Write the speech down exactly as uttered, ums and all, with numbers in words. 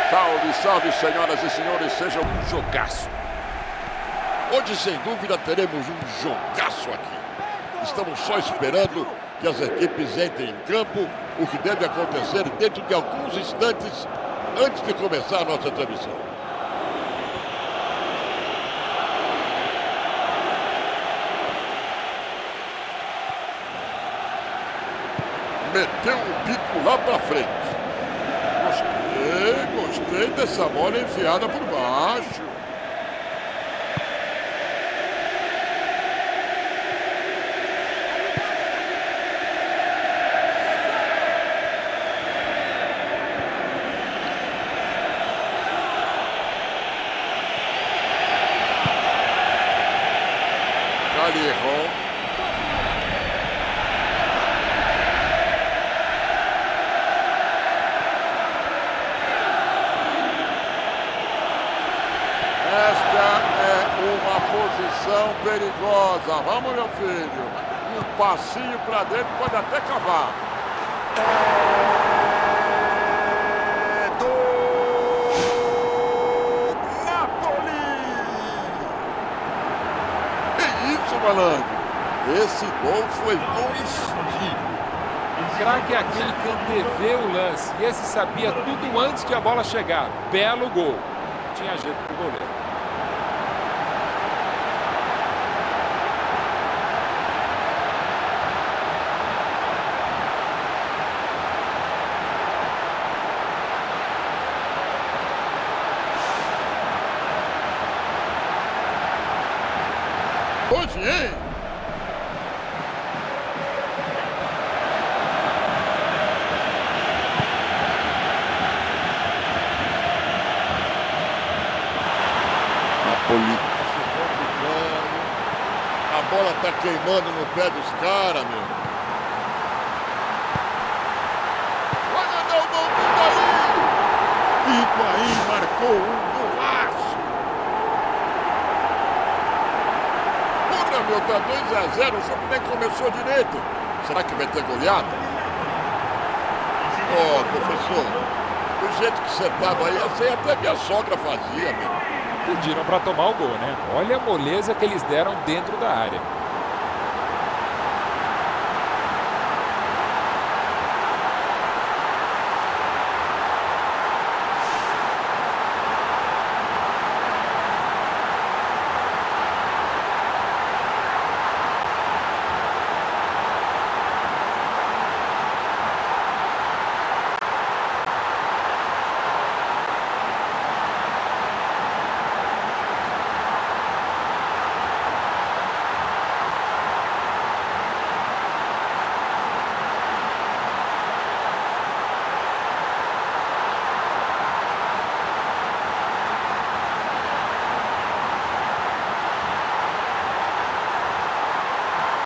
Salve, salve, senhoras e senhores, seja um jogaço. Hoje, sem dúvida, teremos um jogaço aqui. Estamos só esperando que as equipes entrem em campo, o que deve acontecer dentro de alguns instantes antes de começar a nossa transmissão. Meteu o bico lá pra frente. Gostei, gostei dessa bola enfiada por baixo. Callejon. Esta é uma posição perigosa. Vamos, meu filho. Um passinho para dentro pode até cavar. É do Napoli. Que isso, malandro? Esse gol foi com estilo. O craque é aquele que antevê o lance. E esse sabia tudo antes de a bola chegar. Belo gol. Tinha jeito pro goleiro. Hoje, hein? Napoli. A bola tá queimando no pé dos caras, meu. Olha, não, não, não, daí! Higuaín marcou um golaço. Meu, tá dois a zero, o jogo nem começou direito. Será que vai ter goleada? Ô, oh, professor, do jeito que você tava aí, essa aí até minha sogra fazia, meu. Pediram para tomar o gol, né? Olha a moleza que eles deram dentro da área.